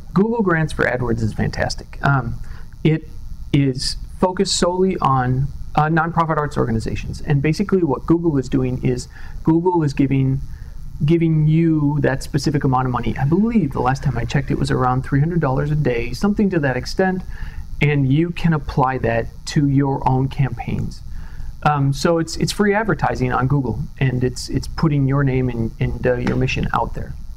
Google Grants for AdWords is fantastic. It is focused solely on nonprofit arts organizations. And basically what Google is doing is Google is giving you that specific amount of money. I believe the last time I checked it was around $300 a day, something to that extent, and you can apply that to your own campaigns. So it's free advertising on Google, and it's putting your name and your mission out there.